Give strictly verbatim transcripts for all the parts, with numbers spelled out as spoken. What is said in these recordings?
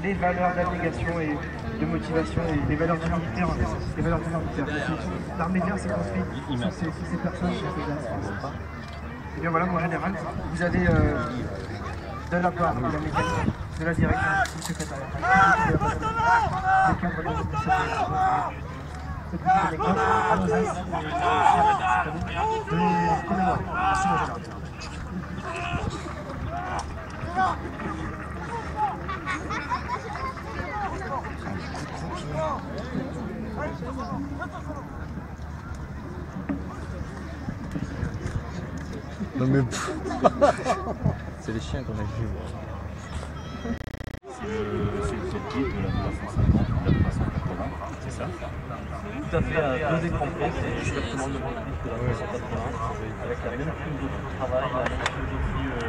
les valeurs d'abnégation et de motivation et les valeurs du militaire, les valeurs du militaire. L'armée de l'air s'est construite sur ces, sur ces personnes, sur ces gens. Et bien voilà, mon général, vous avez euh, de la part de la mécanique, de la direction, du secrétariat, des cadres de cette école, à nos as, de les commémorer. Merci mon général. Non mais c'est les chiens qu'on a vus. C'est le top guide de la trois cent cinquante ou de la trois cent quatre-vingts, c'est ça? Tout à fait à deux écrans près, c'est exactement le même guide que la trois cent quatre-vingts, avec la même philosophie de travail, la même philosophie euh,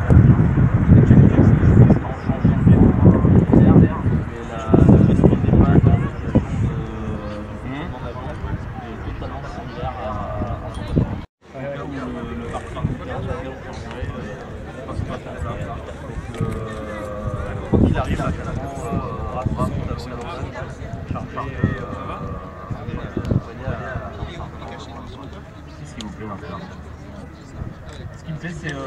il arrive à tellement rapidement chargé et qu'est-ce qui vous plaît maintenant? Ce qui me plaît, c'est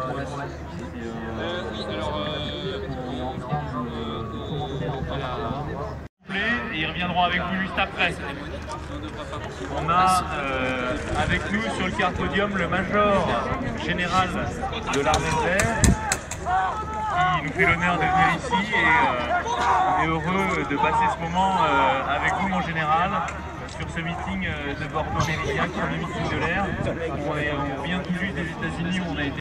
et ils reviendront avec vous juste après. On a euh, avec nous sur le quart podium le major général de l'armée de l'air qui nous fait l'honneur de venir ici et euh, on est heureux de passer ce moment euh, avec vous mon général sur ce meeting euh, de Bordeaux Méridien qui est le meeting de l'air. On, est, on vient tout juste des États-Unis où on a été.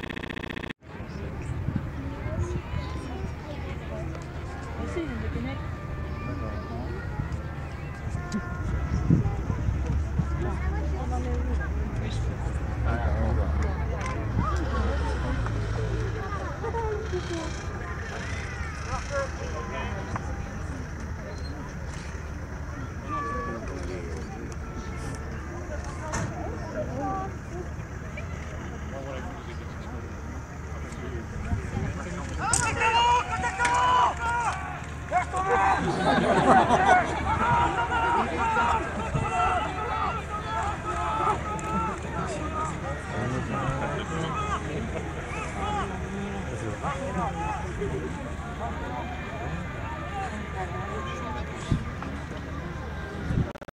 Thank you.